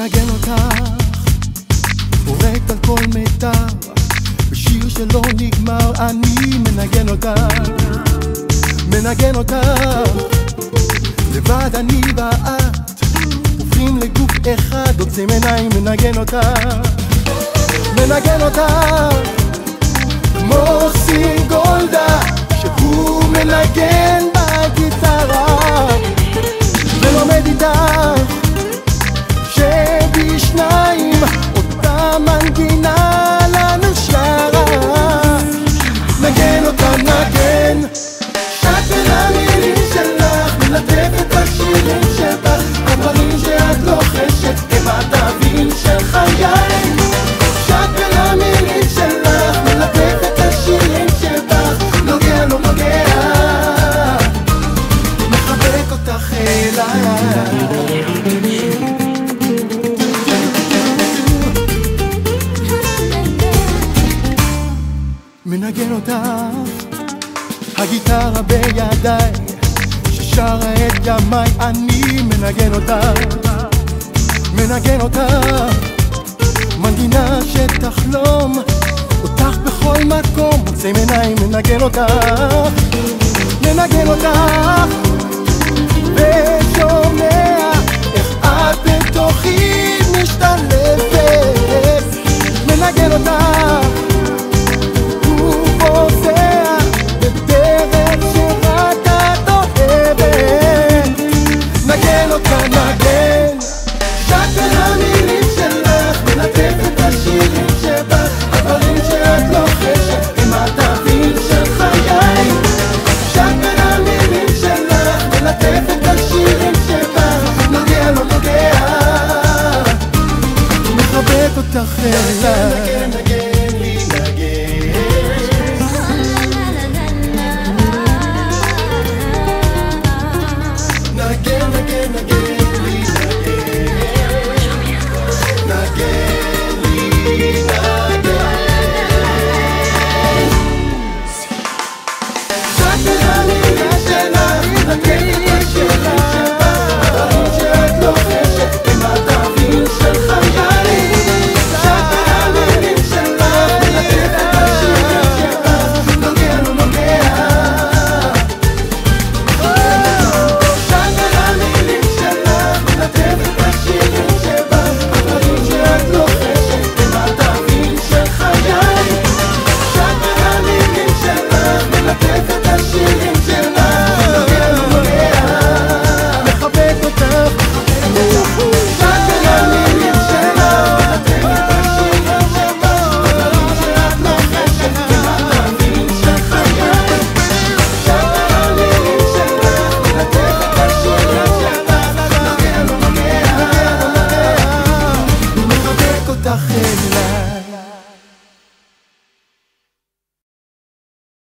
מנגן אותך, פורק על כל מיתר, בשיר שלא נגמר אני מנגן אותך, מנגן אותך, לבד אני ואת, הופכים לגוף אחד, עוצם עיניים מנגן אותך, מנגן אותך, כמו סין גולדה, שהוא מנגן בגיטרה, ולומד איתך, שבשניים אותה מנגינה לנו שרה, נגן אותה נגן, שאת בין המילים שלך, מלטפת בשירים שבך, הדברים שאת לוחשת הם התווים של חיי, שאת בין המילים שלך, מלטפת בשירים שבך, נוגע לא נוגע, מחבק אותך אליי. מנגן אותך, הגיטרה בידיי, ששרה את ימיי, אני מנגן אותך, מנגן אותך, מנגינה שתחלום אותך בכל מקום, עוצם עיניים מנגן אותך, מנגן אותך, ושומע איך את בתוכי משתלבת, מנגן אותך, ופוסע בדרך שרק את אוהבת, נגן אותה נגן, שאת בין המילים שלך, מלטפת השירים שבך, הדברים שאת לוחשת הם התווים של חיי, שאת בין המילים שלך, מלטפת השירים שבך, נוגע לא נוגע, מחבק אותך אליי. Shut